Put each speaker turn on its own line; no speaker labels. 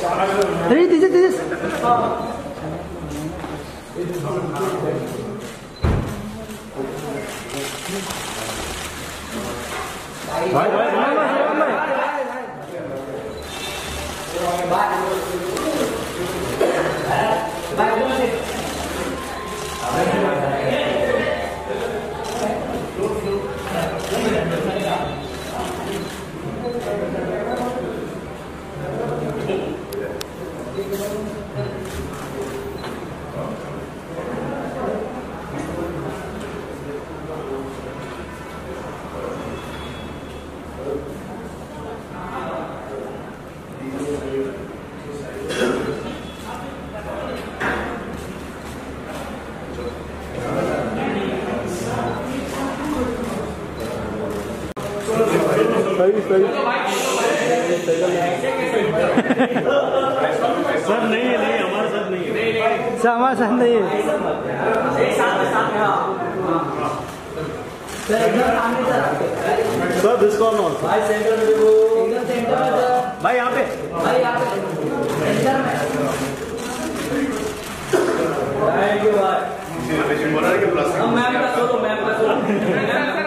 Ready, this. सही sir नहीं है, नहीं हमारे साथ नहीं है, सर हमारे साथ नहीं है। सर दिस कॉल नॉट भाई सेंटर में देखो, एकदम सेंटर में भाई, यहाँ पे सेंटर में। थैंक यू भाई। मैम का सोलो